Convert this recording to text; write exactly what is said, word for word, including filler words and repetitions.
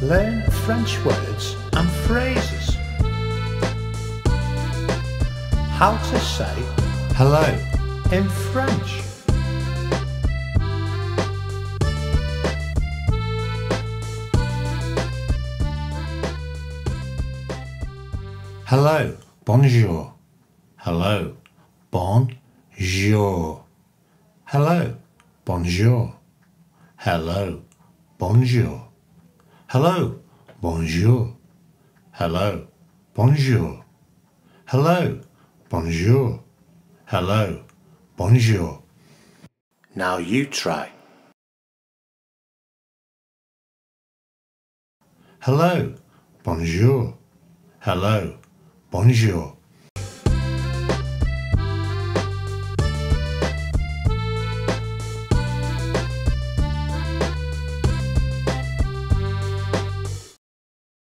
Learn French words and phrases. How to say hello in French. Hello, bonjour. Hello, bonjour. Hello, bonjour. Hello, bonjour. Hello, bonjour. Hello, bonjour. Hello, bonjour. Hello, bonjour. Now you try. Hello, bonjour. Hello, bonjour.